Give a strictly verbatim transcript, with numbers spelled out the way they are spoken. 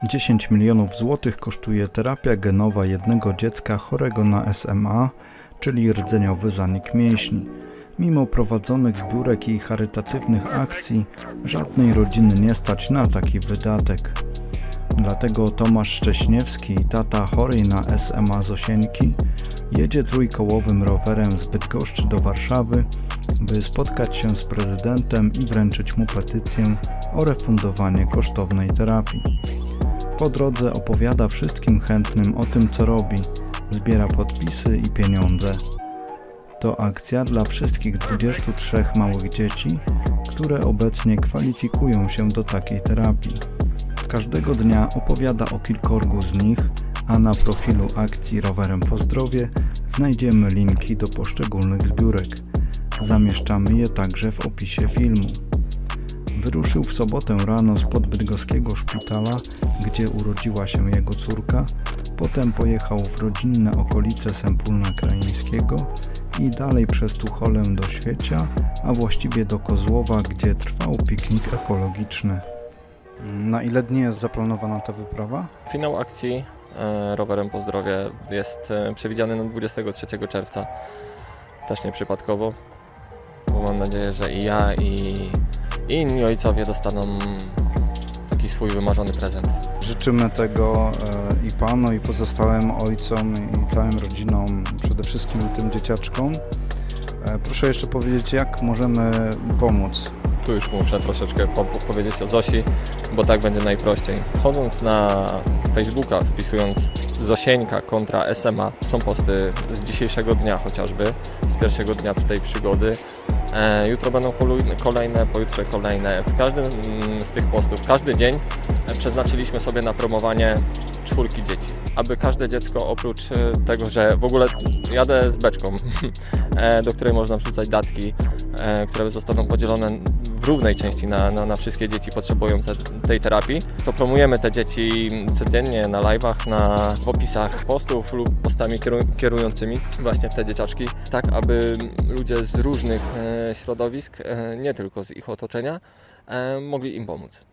dziesięć milionów złotych kosztuje terapia genowa jednego dziecka chorego na S M A, czyli rdzeniowy zanik mięśni. Mimo prowadzonych zbiórek i charytatywnych akcji, żadnej rodziny nie stać na taki wydatek. Dlatego Tomasz Szcześniewski, tata chorej na S M A Zosieńki, jedzie trójkołowym rowerem z Bydgoszczy do Warszawy, by spotkać się z prezydentem i wręczyć mu petycję o refundowanie kosztownej terapii. Po drodze opowiada wszystkim chętnym o tym, co robi, zbiera podpisy i pieniądze. To akcja dla wszystkich dwudziestu trzech małych dzieci, które obecnie kwalifikują się do takiej terapii. Każdego dnia opowiada o kilkorgu z nich, a na profilu akcji Rowerem po Zdrowie znajdziemy linki do poszczególnych zbiórek. Zamieszczamy je także w opisie filmu. Wyruszył w sobotę rano spod bydgoskiego szpitala, gdzie urodziła się jego córka, potem pojechał w rodzinne okolice Sępólna Krajeńskiego i dalej przez Tucholę do Świecia, a właściwie do Kozłowa, gdzie trwał piknik ekologiczny. Na ile dni jest zaplanowana ta wyprawa? Finał akcji e, Rowerem po Zdrowie jest e, przewidziany na dwudziestego trzeciego czerwca. Też nieprzypadkowo, bo mam nadzieję, że i ja, i, i inni ojcowie dostaną taki swój wymarzony prezent. Życzymy tego e, i Panu, i pozostałym ojcom, i całym rodzinom, przede wszystkim tym dzieciaczkom. E, proszę jeszcze powiedzieć, jak możemy pomóc? Tu już muszę troszeczkę po powiedzieć o Zosi, bo tak będzie najprościej. Wchodząc na Facebooka, wpisując Zosieńka kontra S M A, są posty z dzisiejszego dnia chociażby, z pierwszego dnia tej przygody. E, jutro będą kolejne, pojutrze kolejne. W każdym z tych postów, każdy dzień przeznaczyliśmy sobie na promowanie czwórki dzieci. Aby każde dziecko, oprócz tego, że w ogóle jadę z beczką, do której można wrzucać datki, które zostaną podzielone w równej części na, na, na wszystkie dzieci potrzebujące tej terapii, to promujemy te dzieci codziennie na live'ach, na, w opisach postów lub postami kierującymi właśnie w te dzieciaczki, tak aby ludzie z różnych środowisk, nie tylko z ich otoczenia, mogli im pomóc.